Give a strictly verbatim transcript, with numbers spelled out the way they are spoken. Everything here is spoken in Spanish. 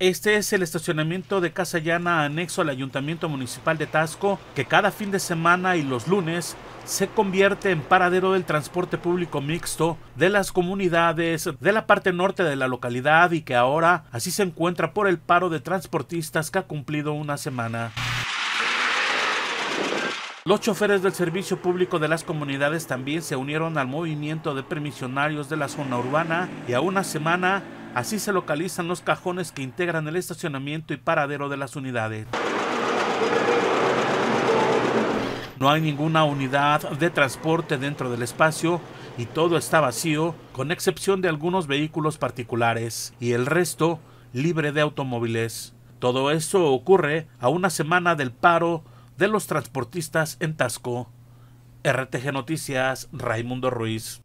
Este es el estacionamiento de Casa Llana anexo al Ayuntamiento Municipal de Taxco, que cada fin de semana y los lunes se convierte en paradero del transporte público mixto de las comunidades de la parte norte de la localidad y que ahora así se encuentra por el paro de transportistas que ha cumplido una semana. Los choferes del servicio público de las comunidades también se unieron al movimiento de permisionarios de la zona urbana y a una semana así se localizan los cajones que integran el estacionamiento y paradero de las unidades. No hay ninguna unidad de transporte dentro del espacio y todo está vacío, con excepción de algunos vehículos particulares y el resto libre de automóviles. Todo eso ocurre a una semana del paro de los transportistas en Taxco. R T G Noticias, Raimundo Ruiz.